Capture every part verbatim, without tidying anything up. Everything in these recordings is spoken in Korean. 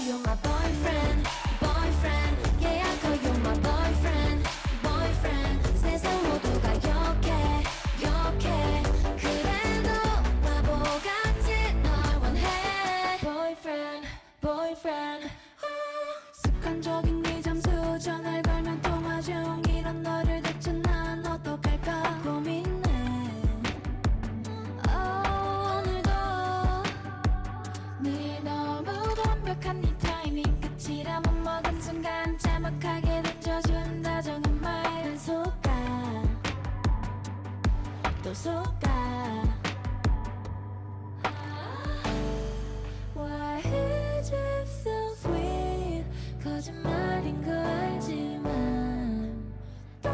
you're my boyfriend, boyfriend. Yeah, I call you my boyfriend, boyfriend. 세상 모두가 욕해, 욕해. 그래도 바보같이 널 원해. Boyfriend, boyfriend. 습관적인 네 잠수 전화를 걸면 통화 중 이런 너를 대체 난 어떡할까 고민해. oh, 오늘도 늘 너무 완벽한 네 타이밍 끝이라 못 먹은 순간 자막하게 던져준 다정한 말 난 속아 또 속아. Why is it so sweet? 거짓말인 거 알지만 또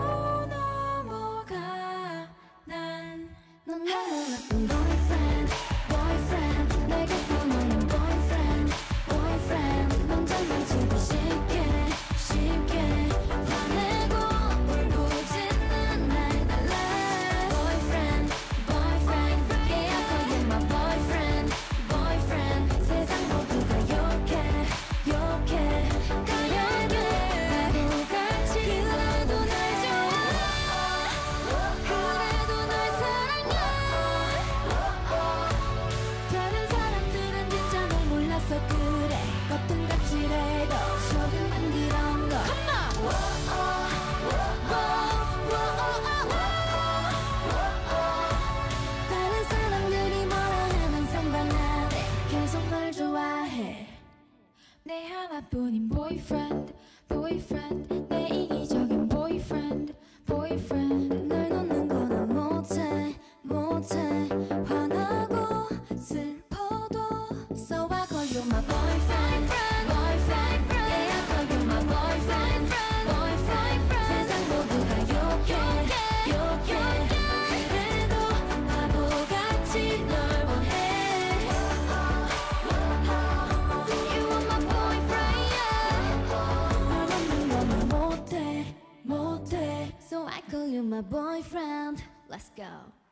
넘어가. 난 넌 나를 나쁜 boyfriend, boyfriend. 내게 보내는 boyfriend, boyfriend. 넌 장난치기 쉽게, 쉽게 화내고 울부짖는 날 달래. Boyfriend, boyfriend. Yeah, I call you my boyfriend, boyfriend. 세상 모두가 욕해, 욕해. 그래도 바보같이 그래도 날 좋아. 그래도 널 사랑해. 다른 사람들은 진짜 널 몰라서 그래. 어떤 가치래도 조금은 그런 거. 다른 사람들이 뭐라 하면 상관 안 해. 계속 널 좋아해. 내 하나뿐인 boyfriend, boyfriend. 내 이기적인 boyfriend, boyfriend. 널 놓는 거 난 못해, 못해. 화나고 슬퍼도 So I call you my boyfriend, boyfriend. Yeah, I call you my boyfriend, boyfriend. 세상 모두가 욕해, 욕해. 그래도 바보같이 널 원해. You are my boyfriend, yeah. 널 놓는 거는 못해, 못해. So I call you my boyfriend. Let's go.